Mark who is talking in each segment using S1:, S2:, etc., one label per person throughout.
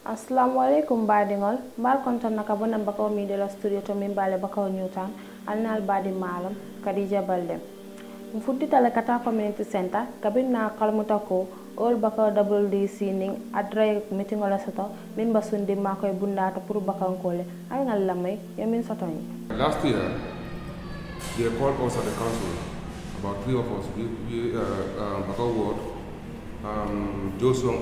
S1: Assalamualaikum badingol mbal konton naka bonan bakaw mi de la studio to min bale bakaw newtown alnal badi malam Khadija Balde mfuddita la kata community center kabinna kalmuta ko all bakaw WDC ning adray meeting wala soto min basundi makoy bundata pour bakaw kole al ngal lamay yamin sotoni.
S2: Last year they called us at the council, about 3 of us, we Bakaw Ward, Joshua,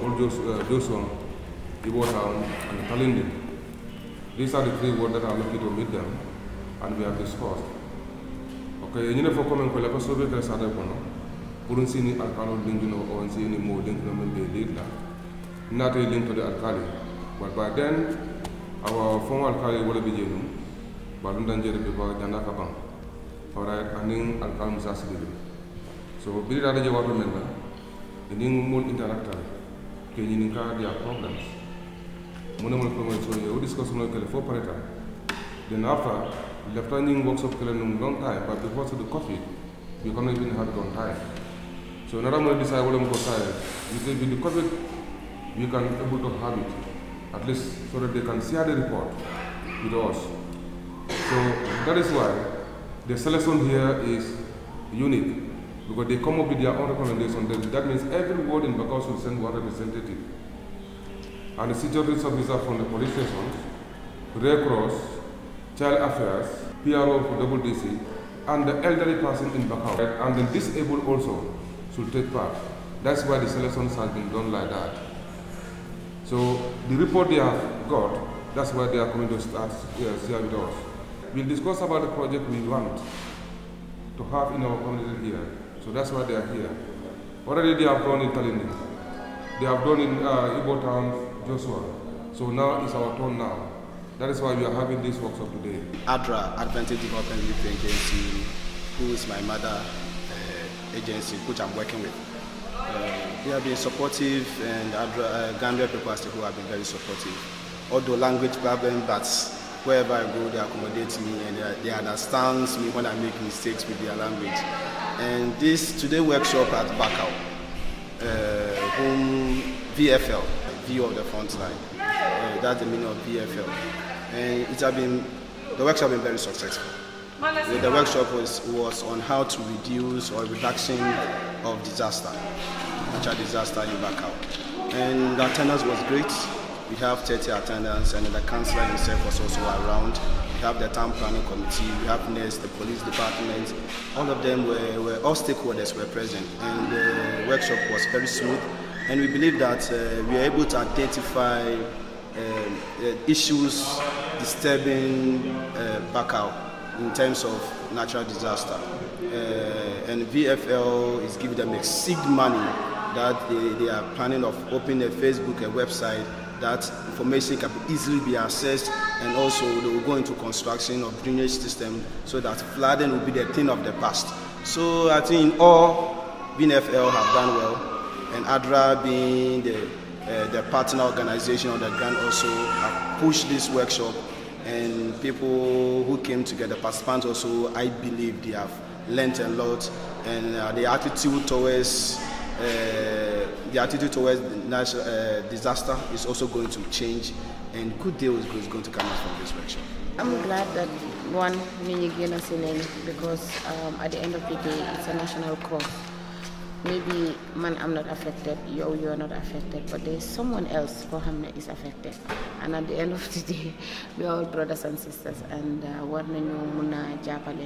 S2: Ibo Town, and Kalindi. These are the 3 wards that are lucky to meet them, and we have discussed. Okay, you know, for coming, we have a survey that started one. Couldn't see any alcohol link, or see any more link, not a link to the alkali. But by then, our former alkali would have been Balundanjeri before Janaka. Alright, and then alkali Musasili. So, Billy Radaja water member, the new moon interactor, can you incur their problems? Monomal promotion, you discuss on the for pareta. Then after, left running workshop for a long time, but because of the coffee, we can't even have it on time. So, now I'm going to decide what I'm going to say. With the coffee, we can able to have it, at least so that they can share the report with us. So, that is why the selection here is unique, because they come up with their own recommendation. That means every ward in Bakaw should send one representative. And the security officer from the police stations, Red Cross, Child Affairs, PRO for WDC, and the elderly person in Bakaw. And the disabled also should take part. That's why the selection has been done like that. So the report they have got, that's why they are coming to start share with us. We'll discuss about the project we want to have in our community here. So that's why they are here. Already they have done in Kalindi. They have done in Ibo Town, Joshua. So now it's our turn now. That is why we are having this workshop today.
S3: ADRA, Advantage Development Youth Agency, who is my mother agency, which I'm working with. They have been supportive, and ADRA, Gambia people who have been very supportive. Although language problem, but wherever I go, they accommodate me, and they understand me when I make mistakes with their language. And this today workshop at Bakaw, whom VFL, view of the front line, that's the meaning of VFL. And the workshop has been very successful. The workshop was on how to reduce or reduction of disaster, natural disaster in Bakaw. And the attendance was great. We have 30 attendants, and the councillor himself was also around. We have the town planning committee, we have NES, the police department. All of them all stakeholders were present, and the workshop was very smooth. And we believe that we are able to identify issues disturbing Bakaw in terms of natural disaster. And VFL is giving them a seed money that they are planning of opening a Facebook, a website, that information can easily be accessed, and also they will go into construction of drainage system so that flooding will be the thing of the past. So I think all VFL have done well, and ADRA being the partner organization on the ground also have pushed this workshop, and people who came together, participants also, I believe they have learned a lot, and the attitude towards natural disaster is also going to change, and good deals is going to come out from this workshop.
S4: I'm glad that one because at the end of the day it's a national cause. Maybe man, I'm not affected, you're not affected, but there's someone else for whom is affected. And at the end of the day, we are all brothers and sisters, and what muna japale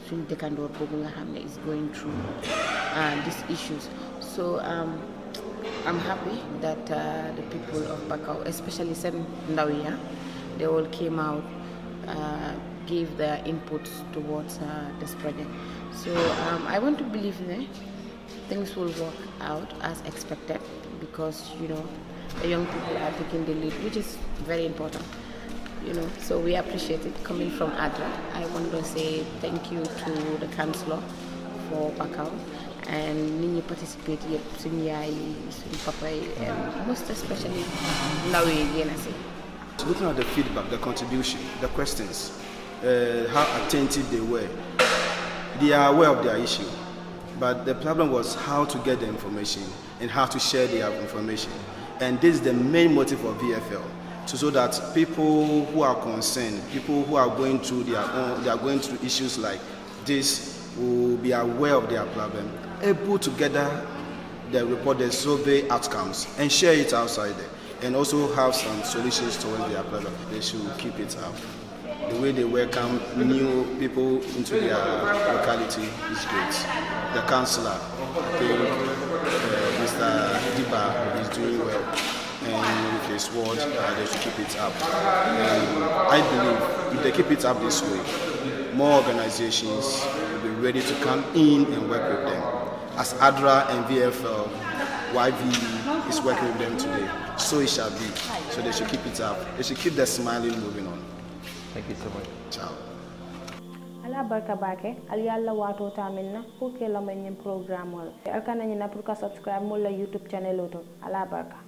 S4: is going through these issues. So I'm happy that the people of Bakaw, especially Sen Ndawiya, they all came out, gave their inputs towards this project. So I want to believe things will work out as expected, because the young people are taking the lead, which is very important. So we appreciate it coming from ADRA. I want to say thank you to the councillor for Bakaw, and Nini participate yet, Sunyai, Papa, and most especially Nawi Yenase.
S3: Looking at the feedback, the contribution, the questions, how attentive they are aware of their issue. But the problem was how to get the information and how to share their information. And this is the main motive of VFL. so that people who are concerned, people who are going through they are going through issues like this will be aware of their problem, able to gather the report, the survey outcomes, and share it outside there, and also have some solutions towards their problem. They should keep it up. The way they welcome new people into their locality is great. The councillor, I think Mr. Diba is doing well, and with his word, they should keep it up. And I believe if they keep it up this way, more organizations will be ready to come in and work with them. As ADRA and VFL, YVE is working with them today, so it shall be. So they should keep it up. They should keep the smiling moving on.
S5: Thank you so much.
S3: Ciao.
S1: Ala barka bake ali alla wato taminna pour que la magne programme wala alkana ni na pour ka subscribe mo la YouTube channel oto ala barka.